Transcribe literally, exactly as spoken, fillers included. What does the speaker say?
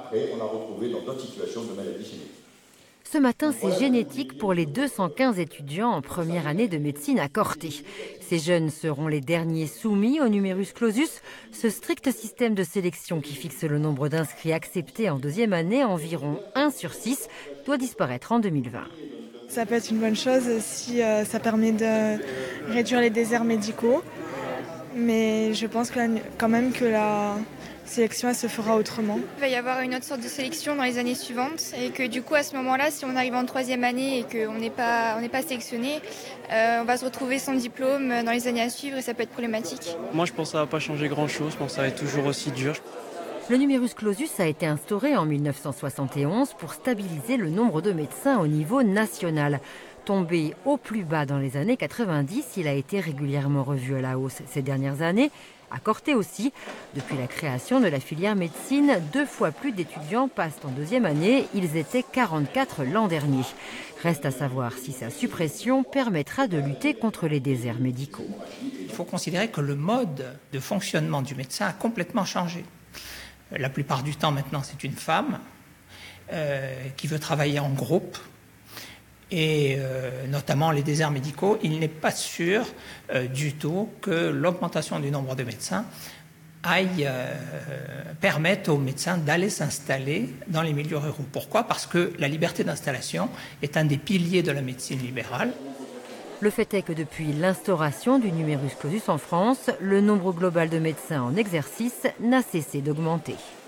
après, on a retrouvé dans d'autres situations de maladies génétiques. Ce matin, c'est génétique pour les deux cent quinze étudiants en première année de médecine à Corté. Ces jeunes seront les derniers soumis au numerus clausus, ce strict système de sélection qui fixe le nombre d'inscrits acceptés en deuxième année, environ un sur six, doit disparaître en deux mille vingt. Ça peut être une bonne chose si euh, ça permet de réduire les déserts médicaux, mais je pense que, quand même que la sélection elle se fera autrement. Il va y avoir une autre sorte de sélection dans les années suivantes et que du coup à ce moment-là, si on arrive en troisième année et qu'on n'est pas, on n'est pas sélectionné, euh, on va se retrouver sans diplôme dans les années à suivre et ça peut être problématique. Moi je pense que ça ne va pas changer grand-chose, je pense que ça va être toujours aussi dur. Le numerus clausus a été instauré en mille neuf cent soixante et onze pour stabiliser le nombre de médecins au niveau national. Tombé au plus bas dans les années quatre-vingt-dix, il a été régulièrement revu à la hausse ces dernières années. À Corté aussi, depuis la création de la filière médecine, deux fois plus d'étudiants passent en deuxième année. Ils étaient quarante-quatre l'an dernier. Reste à savoir si sa suppression permettra de lutter contre les déserts médicaux. Il faut considérer que le mode de fonctionnement du médecin a complètement changé. La plupart du temps maintenant, c'est une femme euh, qui veut travailler en groupe. Et euh, notamment les déserts médicaux, il n'est pas sûr euh, du tout que l'augmentation du nombre de médecins aille euh, permettre aux médecins d'aller s'installer dans les milieux ruraux. Pourquoi ? Parce que la liberté d'installation est un des piliers de la médecine libérale. Le fait est que depuis l'instauration du numerus clausus en France, le nombre global de médecins en exercice n'a cessé d'augmenter.